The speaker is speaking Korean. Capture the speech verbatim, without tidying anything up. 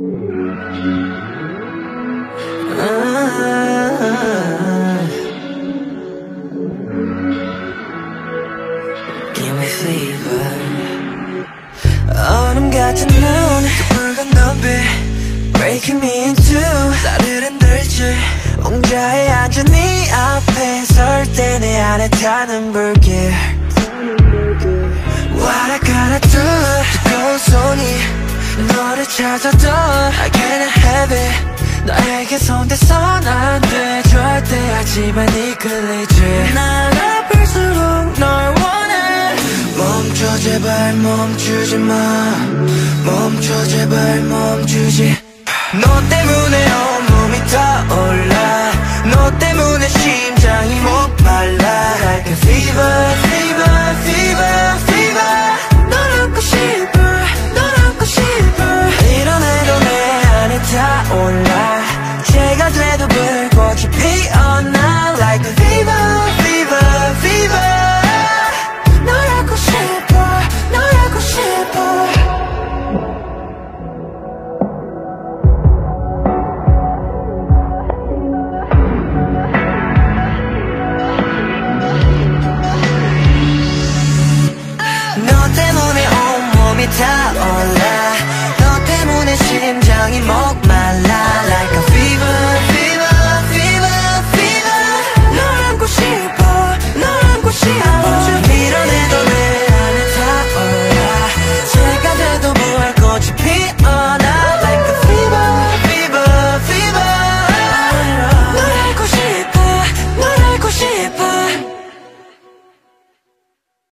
Give me fever. 얼음 같은 눈, 붉은 눈빛 Breaking me in two. 나를 흔들지 옹자에 앉은 네 앞에 설 때 내 안에 타는 불길. What I gotta do. 뜨거운 손이 너를 찾아도 I can't have it. 너에게 손대선 안 돼 절대. 하지만 이끌리지. 날 아플수록 널 원해. 멈춰 제발 멈추지 마. 멈춰 제발 멈추지. 너 때문에 온몸이 타올라. 너 때문에 심장이 목말라. Like a fever, fever, fever, fever. 널 안고 싶어, 널 안고 싶어. 이런 애도 내 안에 타올라.